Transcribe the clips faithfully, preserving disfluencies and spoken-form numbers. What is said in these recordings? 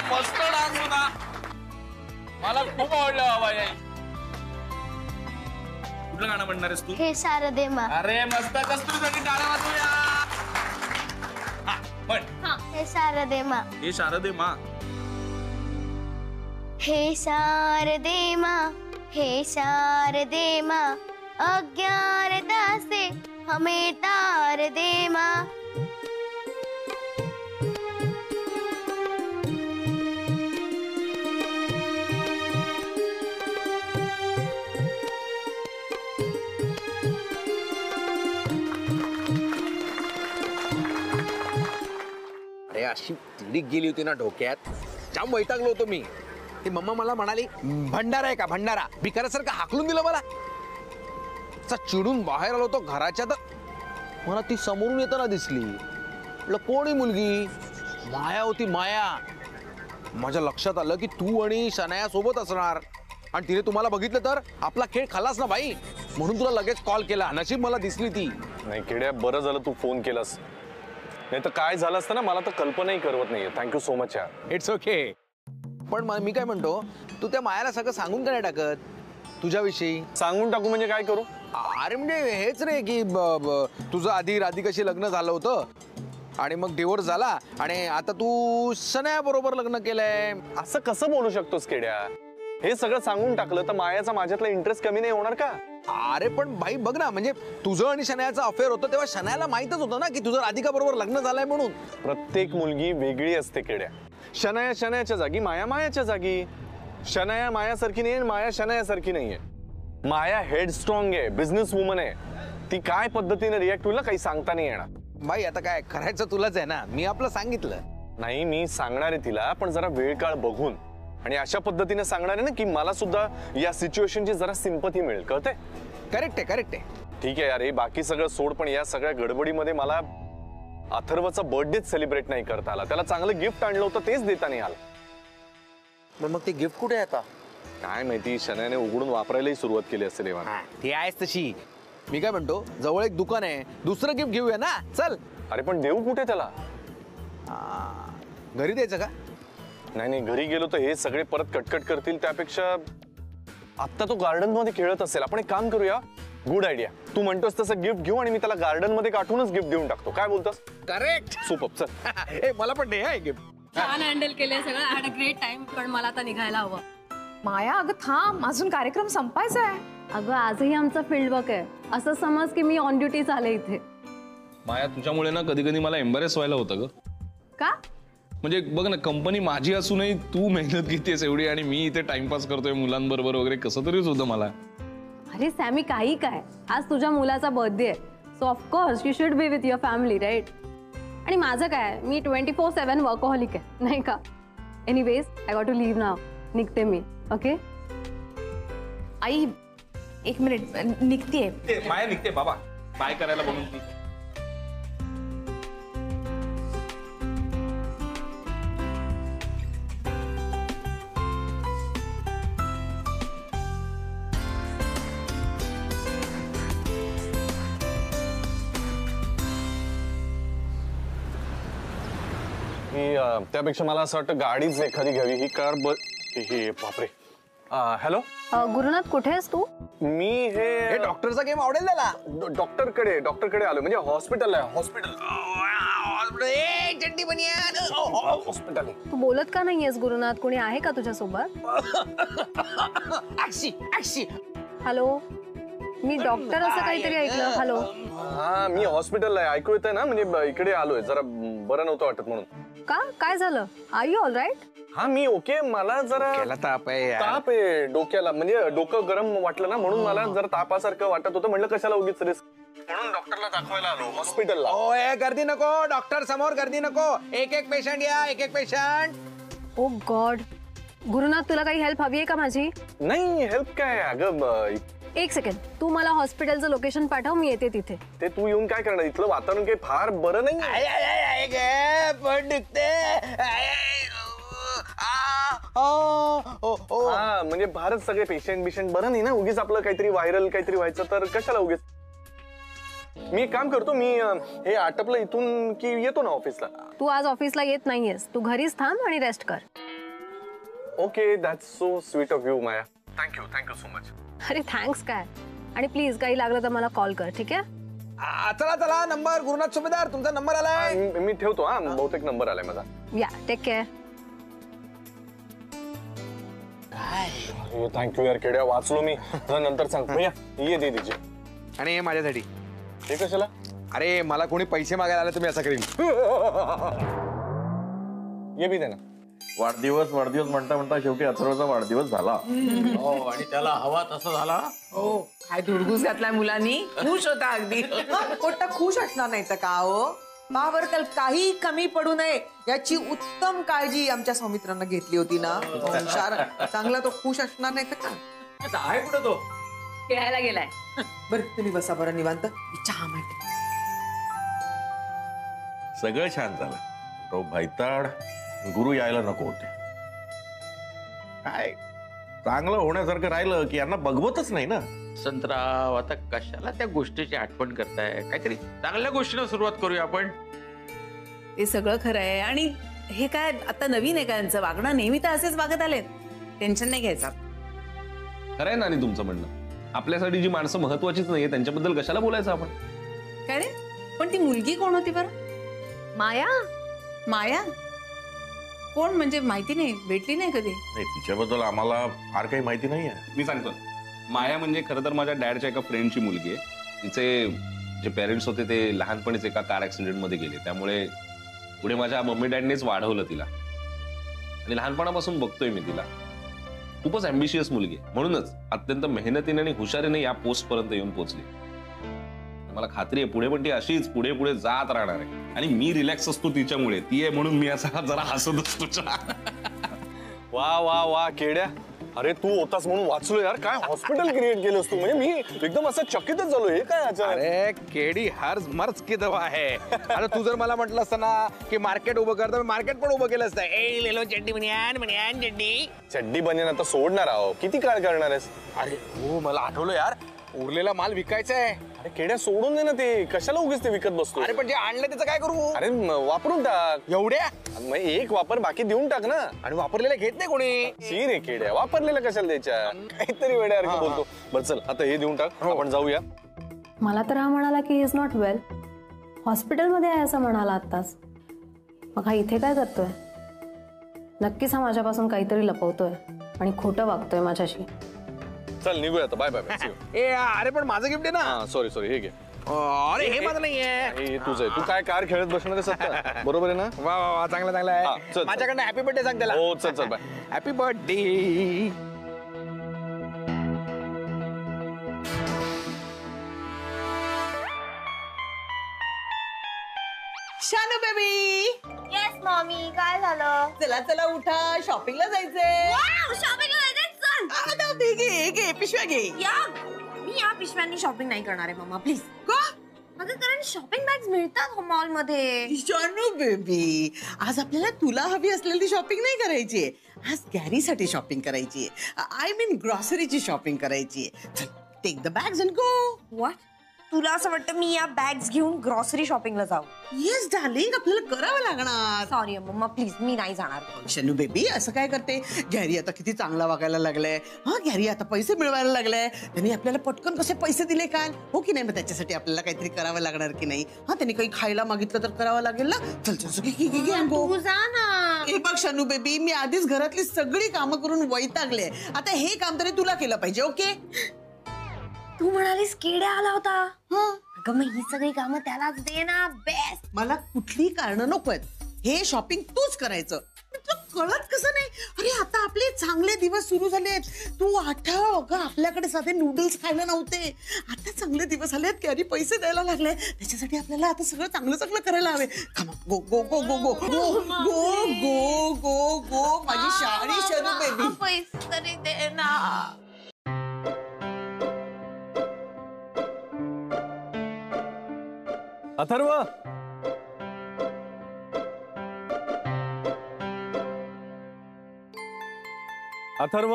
मस्त डान्स होता, मला खूप आवडलं बाबा. कुठलं गाणं म्हणणार आहेस तू? हे शारदे मा. अरे मस्त, कस्तुरीसाठी गाणं वाजवूया. हा पण हे शारदे मा. हे शारदे मा. हे शारदे मा, हे शारदे मा, अज्ञानता से हमें तार दे मा. अरे अशी तिडीक गेली होती ना डोक्यात, जाम वैतागलो होतो मी. ती मम्मा मला म्हणाली भंडारा आहे का भंडारा, भिकाऱ्यासारखं हाकलून दिलं मला. चिडून बाहेर आलो होतो घराच्या, तर मला ती समोरून येताना दिसली. म्हटलं कोणी मुलगी? माया होती माया. माझ्या लक्षात आलं की तू आणि शनाया सोबत असणार, आणि तिने तुम्हाला बघितलं तर आपला खेळ खालास ना बाई, म्हणून तुला लगेच कॉल केला. नशीब मला दिसली ती. नाही किड्या, बरं झालं तू फोन केलास, नाही तर काय झालं असतं ना मला तर कल्पनाही करवत नाहीये. थँक्यू सो मच यार. It's okay. पण मी काय म्हणतो, तू त्या मायाला सगळं सांगून का नाही टाकत तुझ्याविषयी? सांगून टाकू म्हणजे काय करू? अरे म्हणजे हेच रे की तुझं आधी राधिकाशी लग्न झालं होतं आणि मग डिवोर्स झाला आणि आता तू शनाया बरोबर लग्न केलंय. असं कसं बोलू शकतोस केड्या? हे सगळं सांगून टाकलं तर मायाचा माझ्यातला इंटरेस्ट कमी नाही होणार का? अरे पण भाई बघ ना, म्हणजे तुझं आणि शनायाचं अफेअर होतं तेव्हा शनायाला माहितच होतं ना की तुझं राधिका बरोबर लग्न झालंय म्हणून. प्रत्येक मुलगी वेगळी असते केड्या. शनाया शनायाच्या जागी, माया मायाच्या जागी. शनाया मायासारखी नाहीये, माया शनायासारखी नाहीये. माया हेड स्ट्रॉंग आहे, बिझनेस वुमन आहे. ती काय पद्धतीने रिॲक्ट होईल ना काही सांगता नाही येणार. भाई आता काय करायचं तुलाच आहे ना, मी आपलं सांगितलं. नाही मी सांगणार आहे तिला, पण जरा वेळ काळ बघून आणि अशा पद्धतीने सांगणार आहे ना की मला सुद्धा या सिच्युएशनची जरा सिंपथी मिळेल. कळते? करेक्ट आहे करेक्ट आहे. ठीक आहे यार, हे बाकी सगळं सोड, पण या सगळ्या गडबडीमध्ये मला अथर्वचा बर्थडेच सेलिब्रेट नाही करता आला. त्याला चांगलं गिफ्ट आणलं होतं तेच देता नाही आलं. मग ते गिफ्ट कुठे आहे आता? काय माहिती, शनायाने उघडून वापरायलाही सुरुवात केली असेल. एव्हा ती आहेच तशी. मी काय म्हणतो, जवळ एक दुकान आहे, दुसरं गिफ्ट घेऊया ना, चल. अरे पण देऊ कुठे त्याला? घरी द्यायचं का? नाही नाही, घरी गेलो तर हे सगळे परत कटकट करतील, त्यापेक्षा आता तो गार्डन मध्ये खेळत असेल. आपण एक काम करूया, गुड आयडिया. तू म्हणतोस तसं गिफ्ट घेऊ आणि मी त्याला गार्डन मध्ये काढूनच गिफ्ट देऊन टाकतो. काय बोलतोस? करेक्ट. सुपर. चल ए मला पण दे हे गिफ्ट. छान हँडल केलंय सगळं. Had a great time. पण मला आता निघायला हवं. माया अगं थांब, अजून कार्यक्रम संपायचा आहे. अगं आजही आमचा फील्ड वर्क आहे. असं समज की मी ऑन ड्युटी आले इथे. माया तुझ्यामुळे ना कधी कधी मला एम्बॅरेस व्हायला होतं ग. का? म्हणजे बघ ना, कंपनी माझी असूनही तू मेहनत घेतेस एवढी आणि मी इथे टाइमपास करतोय मुलांबरोबर वगैरे, कसं तरीच होतं मला. अरे सॅमी काही काय, आज तुझ्या मुलाचा बर्थडे आहे, so of course you should be with your family right. आणि माझं काय, मी ट्वेंटी फोर सेवन वर्कहॉलिक आहे नाही का. Anyways I got to leave now. निघते मी. ओके आई एक मिनिट, निघतेय. माया निघते बाबा, बाय करायला म्हणून ती. त्यापेक्षा मला असं वाटतं गाडीच एखादी घ्यावी. ही कार ब हे बापरे. हॅलो गुरुनाथ, कुठे आहेस तू? मी हे डॉक्टरचा गेम आवडेल त्याला. डॉक्टर कडे डॉक्टर कडे आलो, म्हणजे हॉस्पिटल आहे. हॉस्पिटल हॉस्पिटल आहे. तू बोलत का नाहीयेस गुरुनाथ? कोणी आहे का तुझ्या सोबत? हॅलो, मी डॉक्टर असं काहीतरी ऐकलं. हॅलो. हा मी हॉस्पिटल आहे, ऐकू येतंय ना. म्हणजे इकडे आलोय, जरा बरं नव्हतं वाटत म्हणून. का, काय झालं? Are you all right? हा मी ओके. मला जरा ताप आहे ताप आहे डोक्याला, म्हणजे डोकं गरम वाटलं ना, म्हणून मला जरा तापासारखं वाटत होतं. म्हणलं कशाला उगीच रिस्क, म्हणून डॉक्टरला दाखवायला आलो हॉस्पिटलला. ओ ए गर्दी नको, डॉक्टर समोर गर्दी नको. एक एक पेशंट या, एक एक पेशंट. ओ गॉड. गुरुनाथ, तुला काही हेल्प हवी आहे का माझी? नाही हेल्प काय अगं. एक सेकंड, तू मला हॉस्पिटलचं लोकेशन पाठव, मी येते तिथे. ते तू येऊन काय करणार? इथलं वातावरण काही फार बरं नाही. पण दुखते. हा म्हणजे फारच सगळे पेशंट बिशंट बरं नाही ना. उगीच आपलं काहीतरी व्हायरल काहीतरी व्हायचं तर कशाला उगीच. मी एक काम करतो, मी हे आटपलं इथून की येतो ना ऑफिसला. तू आज ऑफिसला येत नाहीयेस, तू घरीच थांब आणि रेस्ट कर. Okay, that's so sweet of you Maya. Thank you thank you so much. अरे थँक्स काय. आणि प्लीज काही लागलं तर मला कॉल कर, ठीक आहे? आ, चला चला नंबर गुरुनाथ सुभेदार तुमचा नंबर आलाय. मी मी ठेवतो हा, बहुतेक नंबर आलाय माझा. या टेक केअर. थँक्यू यार केड्या, वाचलो मी. जरा नंतर सांग भैया. ये दे दीजिए. आणि हे माझ्यासाठी. हे कशाला? अरे मला कोणी पैसे मागायला आले तुम्ही असं करीन. ये भी दे ना. वाढदिवस वाढदिवस म्हणता म्हणता शेवटी अथर्वचा वाढदिवस झाला. हो आणि त्याला हवा तसा झाला. हो काय धुडगूस घातलाय मुलांनी. खुश होता अगदी. कोणता खुश असणार नाही तर का हो. मावर त्याला काही कमी पडू नये याची उत्तम काळजी आमच्या सौमित्रांना घेतली होती ना. हुशार चांगला तो खुश असणार नाही तर का. आता आहे कुठं तो? खेळायला गेलाय. बरं तुम्ही बसा बरं निवांत. मी चहा मांडते. सगळं छान झालं. तो भैताड गुरु यायला नको होते. काय चांगलं होण्यासारखं राहिलं की यांना बघवतच नाही ना. संतराव आता कशाला त्या गोष्टीची आठवण करताय? काहीतरी चांगल्या गोष्टीला सुरुवात करूया आपण. ते सगळं खरं आहे. आणि हे काय आता नवीन आहे का? यांचं वागणं नेहमी तर असेच वागत आलेत. टेन्शन नाही घ्यायचं. खरंय ना आणि तुमचं म्हणणं. आपल्यासाठी जी माणसं महत्वाचीच नाहीये त्यांच्याबद्दल कशाला बोलायचं आपण? काय रे, पण ती मुलगी कोण होती बरं? माया. माया कोण? म्हणजे माहिती नाही, भेटली नाही कधी. नाही, तिच्याबद्दल आम्हाला फार काही माहिती नाहीये. मी सांगतो. माया म्हणजे खरं तर माझ्या डॅडच्या एका फ्रेंडची मुलगी आहे. तिचे जे पेरेंट्स होते ते लहानपणीच एका कार ऍक्सिडेंट मध्ये गेले. त्यामुळे पुढे माझ्या मम्मी डॅडनेच वाढवलं तिला. आणि लहानपणापासून बघतोय मी तिला. खूपच अँबिशियस मुलगी आहे. म्हणूनच अत्यंत मेहनतीने आणि हुशारीने या पोस्ट पर्यंत येऊन पोहोचली. मला खात्री आहे पुढे पण ती अशीच पुढे पुढे जात राहणार आहे. आणि मी रिलॅक्स असतो तिच्यामुळे. ती आहे म्हणून मी असा जरा हसत असतो. वा वा वा केड्या, अरे तू होतास म्हणून वाचलो यार. काय हॉस्पिटल क्रिएट केलंस तू. म्हणजे मी एकदम असं चकितच झालो. हे काय याचं? अरे केडी हर मर्ज की दवा आहे. आता तू जर मला म्हटलं असतं ना की मार्केट उभं करता, मार्केट पण उभं केलं असतं. ए लेलो चड्डी बनियान बनियान चड्डी. चड्डी बनियान आता सोडणार आहो. किती काळ करणार आहेस? अरे हो मला आठवलं यार, उरलेला माल विकायचा आहे. अरे केड्या सोडून दे ना ते. कशाला उगीच ते विकत बसतो? अरे पण जे आणलं त्याचं काय करू? अरे म- वापरून टाक. एवढ्या मग एक वापर बाकी देऊन टाक ना. आणि वापरलेल्या घेत नाही कोणी. शी रे केड्या, वापरलेल्या कशाला द्यायच्या? काहीतरी वेड्यासारखं बोलतो. बरं चल आता हे देऊन टाक, आपण जाऊया. मला तर हा म्हणाला की इज नॉट वेल. हॉस्पिटलमध्ये आहे असं म्हणाला आत्ताच. मग हा इथे काय करतोय? नक्कीच हा माझ्यापासून काहीतरी लपवतोय आणि खोटं वागतोय माझ्याशी. चल निघूया आता. Bye bye bye. ए अरे पण माझं गिफ्ट आहे ना. सॉरी सॉरी, हे घे. अरे हे माझं नाहीये. हे तुझं आहे. तू काय कार खेळत बसणार आहेस आता? बरोबर आहे ना? वा वा वा चांगलं चांगलं हा, आहे. चल, चल. माझ्याकडनं हॅपी बर्थडे सांग त्याला. हो चल चल bye. Happy birthday. Shanu baby. Yes mommy काय झालं? चला चला उठा, शॉपिंगला जायचंय. शॉपिंगला जायचं. आ, घे घे घे पिशव्या घे. या मी या पिशव्यांनी शॉपिंग नाही करणार आहे मम्मा प्लीज. का? अगं कारण शॉपिंग बॅग्स मिळतात मॉल मध्ये. शानू बेबी, आज आपल्याला तुला हवी असलेली शॉपिंग नाही करायची. आज गॅरीसाठी शॉपिंग करायची. आय मीन ग्रॉसरीची शॉपिंग करायची. Take the bags and go. What? तुला असं वाटतं मी या बॅग्स घेऊन ग्रॉसरी शॉपिंगला जाऊ? येस डार्लिंग, आपल्याला करावं लागणार. सॉरी मम्मा प्लीज मी नाही जाणार. शनू बेबी असं काय करते? गॅरी आता किती चांगला वागायला लागलाय. हा गॅरी आता पैसे मिळवायला लागलाय. त्यांनी आपल्याला पटकन कसे पैसे दिले काय? हो की नाही? मग त्याच्यासाठी आपल्याला काहीतरी करावं लागणार की नाही? हा त्यांनी काही खायला मागितलं तर करावं लागेल ना. चल चल घे, घे, घे, गो. तू जा ना. हे बघ शनू बेबी, मी आधीच घरातली सगळी कामं करून वैतागले. आता हे काम तरी तुला केलं पाहिजे. ओके? तू म्हणालीस केड्या आला होता. अगं मग ही सगळी कामं त्यालाच दे ना. बेस्ट. मला कुठली कारण नकोत. हे शॉपिंग तूच करायचं. तुला कळत कसं नाही? अरे आता आपले चांगले दिवस सुरू झालेत. तू आठव ग, आपल्याकडे साधे नूडल्स खायला नव्हते. आता चांगले दिवस आलेत की अरे पैसे द्यायला लागले. त्याच्यासाठी आपल्याला आता सगळं चांगलं चांगलं करायला हवे. कम गो गो गो गो गो गो गो गो गो गो माझी शाळी शनू बेबी. पैसे तरी दे ना. अथर्व, अथर्व,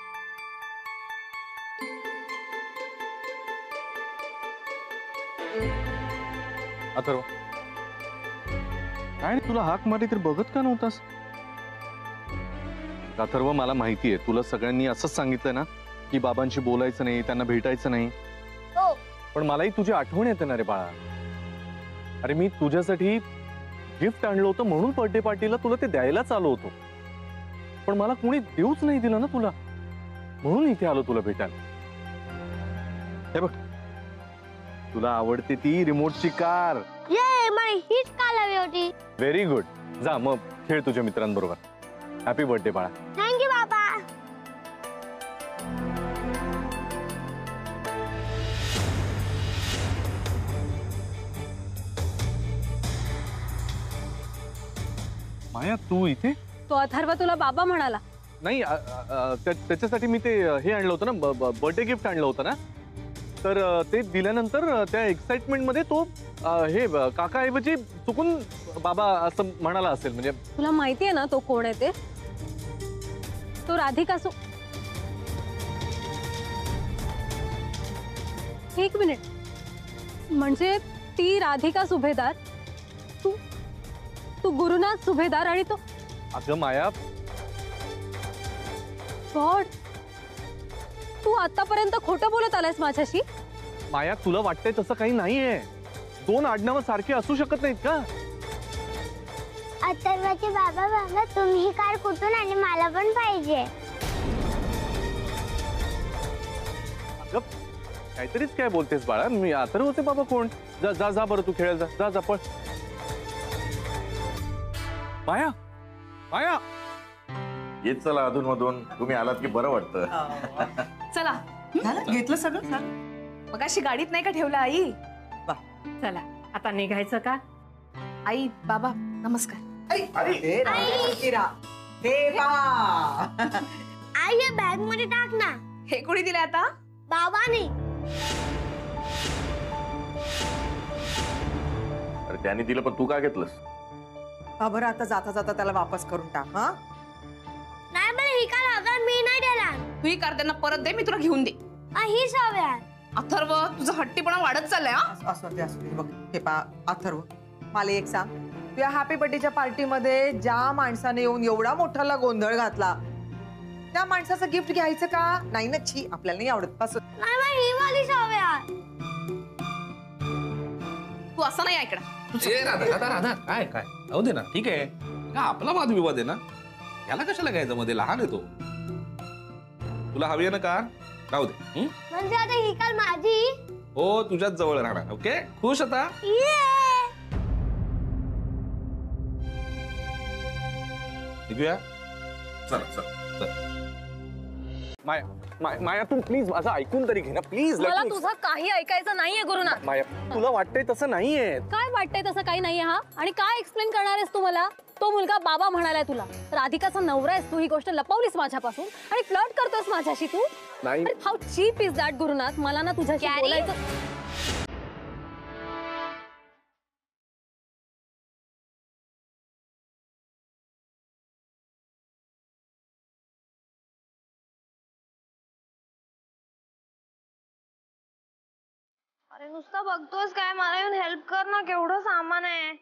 अथर्व, काय तुला हाक मारली तर बघत का नव्हतास? अथर्व, मला माहितीये तुला सगळ्यांनी असंच सांगितलं ना की बाबांशी बोलायचं नाही, त्यांना भेटायचं नाही. हो. पण मलाही तुझी आठवण येते ना रे बाळा. अरे मी तुझ्यासाठी गिफ्ट आणलं होतं म्हणून बर्थडे पार्टीला तुला ते द्यायलाच आलो होतो. पण मला कोणी देऊच नाही दिलं ना तुला, म्हणून इथे आलो तुला भेटायला. हे बघ, तुला आवडते ती रिमोटची कार. ये मला हीच कार हवी होती. Very good. जा मग खेळ तुझ्या मित्रांबरोबर. हॅपी बर्थडे बाळा. थँक्यू बाबा. माया तू इथे? तो अथर्व तुला बाबा म्हणाला. नाही, अ, अ, त्या- त्याच्यासाठी मी ते हे आणलं होतं ना, बर्थडे गिफ्ट आणलं होतं ना, तर अ, ते दिल्यानंतर अ, त्या एक्साइटमेंट मध्ये तो अ, हे अ, काकाऐवजी चुकून बाबा असं म्हणाला असेल. म्हणजे तुला माहितीये ना तो कोण आहे ते? तो राधिका सु एक मिनिट, म्हणजे ती राधिका सुभेदार, तू तू गुरुनाथ सुभेदार आणि तो. अगं माया, गॉड, तू आतापर्यंत खोटं बोलत आलायस माझ्याशी. माया तुला वाटतंय तसं काही नाहीये. दोन आडनावं सारखे असू शकत नाहीत का? अथर्वचे बाबा बाबा तुम्ही ही कार कुठून आणि मला पण पाहिजे. अगं काहीतरीच काय बोलतेस बाळा. मी अथर्वचे बाबा कोण? जा जा जा बरं, तू खेळायला जा. जा जा पळ. माया, माया, येत चला अधून मधून. तुम्ही आलात की बरं वाटतं. चला. झालं घेतलं सगळं. मग अशी गाडीत नाही का ठेवलं आई? चला आता निघायचं का? आई बाबा नमस्कार. हे राजा, हे पहा. आई हे बॅग मध्ये टाक ना. हे कोणी दिले आता? बाबाने. अरे त्यांनी दिलं पण तू का घेतलंस? हा बरं, आता जाता जाता त्याला वापस करून टाक. हा नाही मला ही कार हवी, मी नाही देणार. तू ही कार त्यांना परत दे, मी तुला घेऊन दे. हीच हवी. अथर्व तुझा हट्टीपणा वाढत चाललाय. हा असं दे, असं दे. बघ हे पहा अथर्व, मला एक सांग, तुझ्या हॅपी बर्थडेच्या पार्टीमध्ये ज्या माणसाने येऊन एवढा मोठाला गोंधळ घातला, त्या माणसाचं गिफ्ट घ्यायचं का नाही ना? छी, आपल्याला नाही आवडत. पासून नाही मला ही वालीच हवी. तू असं नाही ऐकणार. ए, राधा राधा राधा काय काय जाऊ दे ना. ठीक आहे का, आपला वादविवाद आहे ना, याला कशाला घ्यायचं मध्ये? लहान आहे तो. तुला हवी आहे ना कार? राहू दे. हं? म्हणजे आता ही कार माझी? हो, तुझ्याच जवळ राहणार. ओके, खुश आता? निघूया. चला चला. माया, माया, माया तू प्लीज माझं ऐकून तरी घे ना प्लीज. मला तुझं काही ऐकायचं नाहीये गुरुनाथ. माया तुला वाटतंय तसं नाहीये. काय वाटतंय तसं काही नाहीये हा? आणि काय एक्सप्लेन करणार आहेस तू मला? तो मुलगा बाबा म्हणालाय तुला. राधिकाचा नवरा आहेस तू, ही गोष्ट लपवलीस माझ्यापासून आणि फ्लर्ट करतोस माझ्याशी तू. नाही. How cheap is that Gurunath? मला ना तुझ्याशी बोलायचं. अरे नुसतं बघतोस काय? मला येऊन हेल्प कर ना, केवढं सामान आहे.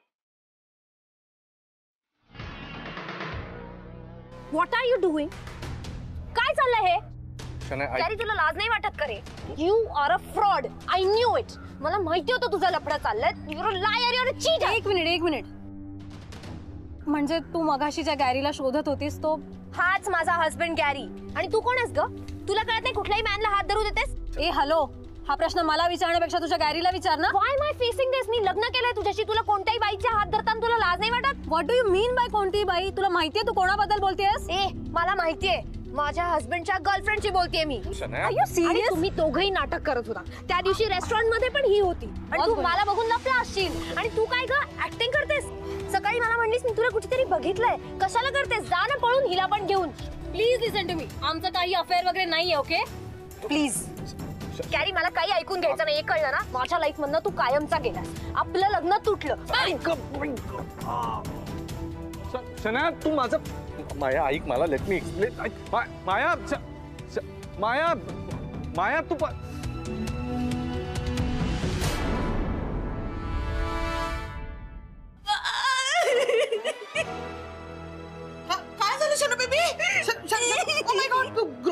What are you doing? काय चाललंय हे? शनाया, तुला लाज नाही वाटत का रे? You are a fraud. I knew it. मला माहिती होतं तुझं लफडं चाललंय. You are a liar, you are a cheat. एक मिनिट एक मिनिट. म्हणजे तू मगाशी ज्या गॅरीला शोधत होतीस तो हाच माझा हस्बंड गॅरी. आणि तू कोण आहेस ग? तुला कळत नाही कुठल्याही मॅनला हात धरू देतेस? ए हॅलो, हा प्रश्न मला विचारण्यापेक्षा तुझ्या गॅरीला विचार ना. Why am I facing this? मी लग्न केलंय तुझ्याशी. तुला कोणत्याही बाईच्या हात धरताना तुला लाज नाही वाटत? What do you mean by कोणती बाई? तुला माहितीये तू कोणाबद्दल बोलतेयस? ए मला माहितीये, माझ्या हस्बंडच्या गर्लफ्रेंडची बोलतेय मी. आर यू आणि सिरियस? तुम्ही दोघंही नाटक करत होता. त्या दिवशी रेस्टॉरंट मध्ये पण ही होती आणि तू मला बघून लपला असशील. आणि तू काय ग ऍक्टिंग करतेस? सकाळी मला म्हणलीस मी तुला कुठेतरी बघितलंय. कशाला करतेस? जा ना पळून हिला पण घेऊन. Please listen to me. आमचं काही अफेअर वगैरे नाहीये. ओके प्लीज कॅरी, मला काही ऐकून घ्यायचं नाही. कळलं ना? माझ्या लाईफ मधनं तू कायमचा गेलास. आपलं लग्न तुटलं. शनाया तू माझं. माया ऐक, मला लेट मी एक्सप्लेन. माया, माया, माया तू काय झालं शना बेबी?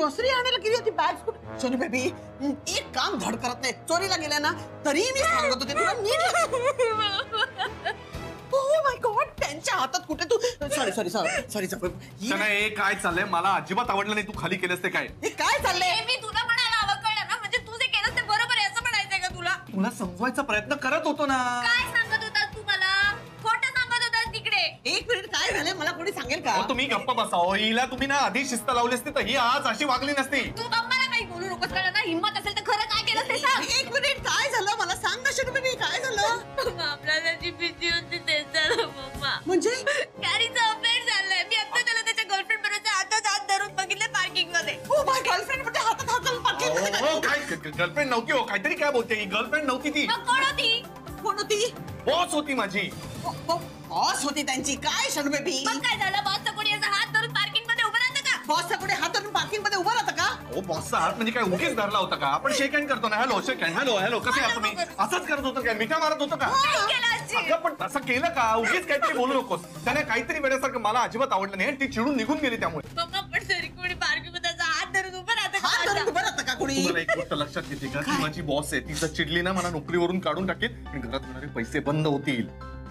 ग्रॉसरी आणायला गेली होती बॅग कुठे सोनी बेबी एक काम धड करत नाही चोरीला गेल्या ना तरी मी सांगत होते तुला नीट ओ माय गॉड त्यांच्या हातात कुठे तू sorry sorry sorry sorry Shanaya हे काय चाललंय मला अजिबात आवडलं नाही तू खाली केलंस ते काय हे काय चाललंय मी तुला म्हणायला हवं कळलं ना म्हणजे तू जे केलं ते बरोबर आहे असं म्हणायचंय का तुला तुला समजवायचा प्रयत्न करत होतो ना काय सांगत होतास तू मला खोटं सांगत होतास तिकडे एक मिनिट काय झालंय मला कोणी सांगेल का अहो, तुम्ही गप्प बसाव हिला तुम्ही ना आधी शिस्त लावली असती तर ही आज अशी वागली नसती तू मला काही बोलू नकोस कळलं ना हिम्मत असेल तर खरं काय केलं ते सांग एक मिनिट काय झालं मला सांग ना शनू बेबी काय झालं आपल्याला जी भीती होती ते झालं मम्मा म्हणजे कॅरीचं अफेअर झालंय मी आता त्याला त्याच्या गर्लफ्रेंड बरोबर हातात हात धरून बघितले पार्किंग मध्ये ओ माय गर्लफ्रेंड म्हणजे हातात हात घालून पाठीत मध्ये. हो काय गर्लफ्रेंड नव्हती हो काहीतरी काय बोलते ही गर्लफ्रेंड नव्हती ती मग कोण होती कोण होती बॉस होती माझी बॉस होती त्यांची काय शनू बेबी मग काय झालं बॉसचा कोणी याचा हात धरून पार्किंग मध्ये उभं राहतं का बॉसचा पुढे हात धरून पार्किंग मध्ये उभं राहतं का हो बॉसचा हात म्हणजे काय उगीच धरला होता का आपण शेक हँड करतो ना hello shake hand hello hello कसे आहात तुम्ही असंच करत होतं काय मिठा मारत होतं का काय केलं असशील? अगं, पण तसं केलं का उगीच काहीतरी बोलू नकोस त्याने काहीतरी वेळेसारखं मला अजिबात आवडलं नाही आणि ती चिडून निघून गेली त्यामुळे पप्पा पण तरी कोणी पार्किंग मध्ये त्याचा हात धरून उभं राहतं का हात धरून माझा? उभं राहतं का कोणी तुम्हाला एक गोष्ट लक्षात घेते का ती माझी बॉस आहे ती जर चिडली ना मला नोकरीवरून काढून टाकेल आणि घरात होणारे पैसे बंद होतील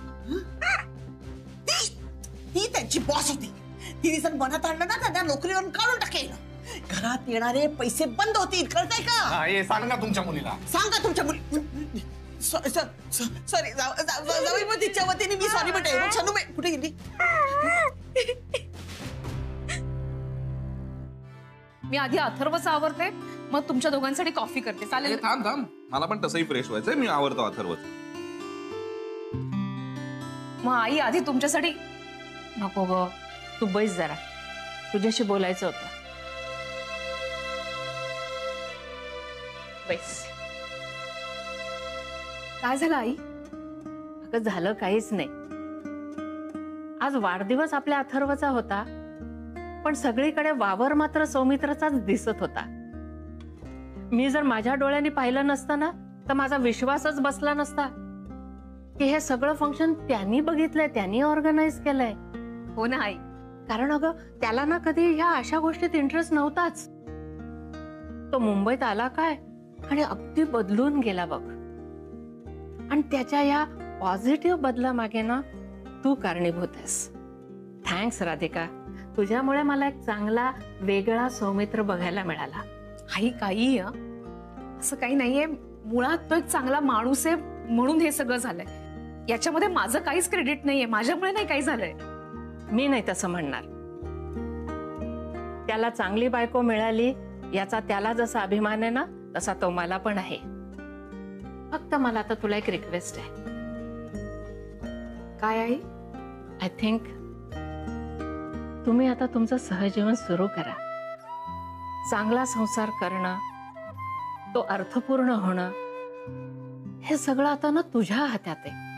ती ती त्यांची बॉस होती तिने जर मनात आणलं ना त्यांना नोकरीवरून काढून टाकेल घरात येणारे पैसे बंद होतील कळतंय का हा हे सांग ना तुमच्या मुलीला सांगा तुमच्या मुली सॉरी जाऊ मग तिच्या वतीने मी सॉरी म्हणते शनू बे कुठे गेली मी आधी अथर्वच आवरते मग तुमच्या दोघांसाठी कॉफी करते चालेल थांब थांब मला पण तसंही फ्रेश व्हायचंय मी आवडतो अथर्वच मग आई आधी तुमच्यासाठी नको ग तू बैस जरा तुझ्याशी बोलायचं होतं बैस काय झालं आई अगं झालं काहीच नाही आज वाढदिवस आपल्या अथर्वचा होता पण सगळीकडे वावर मात्र सौमित्राचाच दिसत होता मी जर माझ्या डोळ्यांनी पाहिलं नसतं ना तर माझा विश्वासच बसला नसता की हे सगळं फंक्शन त्यांनी बघितलंय त्यांनी ऑर्गनाईज केलंय हो ना आई कारण अगं त्याला ना कधी ह्या अशा गोष्टीत इंटरेस्ट नव्हताच तो मुंबईत आला काय आणि अगदी बदलून गेला बघ आणि त्याच्या या पॉझिटिव्ह बदलामागे ना तू कारणीभूत आहेस थँक्स राधिका तुझ्यामुळे मला एक चांगला वेगळा सौमित्र बघायला मिळाला आई काही असं काही नाहीये मुळात तो एक चांगला माणूस आहे म्हणून हे सगळं झालंय याच्यामध्ये माझं काहीच क्रेडिट नाहीये माझ्यामुळे नाही काही झालंय मी नाही तसं म्हणणार त्याला चांगली बायको मिळाली याचा त्याला जसा अभिमान आहे ना तसा तो मला पण आहे फक्त मला आता तुला एक रिक्वेस्ट आहे काय आई आय थिंक तुम्ही आता तुमचं सहजीवन सुरू करा चांगला संसार करणं तो अर्थपूर्ण होणं हे सगळं आता ना तुझ्या हातात आहे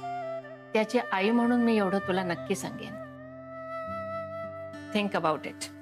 त्याची आई म्हणून मी एवढं तुला नक्की सांगेन थिंक अबाउट इट